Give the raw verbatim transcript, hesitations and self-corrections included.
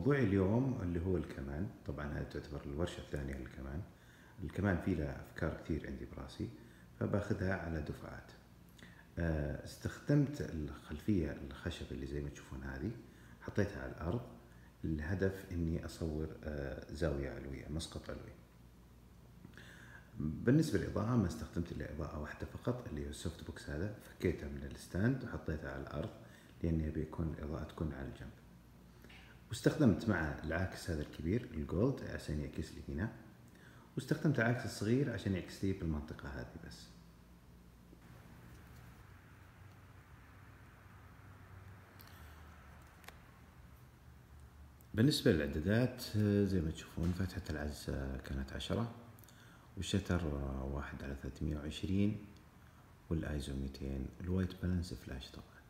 موضوعي اليوم اللي هو الكمان. طبعا هذه تعتبر الورشة الثانية للكمان. الكمان فيه له أفكار كثير عندي براسي، فباخذها على دفعات. آه، استخدمت الخلفية الخشب اللي زي ما تشوفون هذه، حطيتها على الأرض. الهدف إني أصور آه، زاوية علوية، مسقط علوي. بالنسبة للإضاءة ما استخدمت إلا إضاءة واحدة فقط، اللي هو السوفت بوكس. هذا فكيتها من الستاند وحطيتها على الأرض لأني أبي يكون الإضاءة تكون على الجنب. واستخدمت مع العاكس هذا الكبير الجولد عشان يعكس لي هنا، واستخدمت العاكس الصغير عشان يعكس لي بالمنطقة هذه بس. بالنسبة للإعدادات زي ما تشوفون، فتحة العدسة كانت عشرة، والشتر واحد على ثلاثمية وعشرين، والآيزو مئتين، الوايت بالانس فلاش طبعا.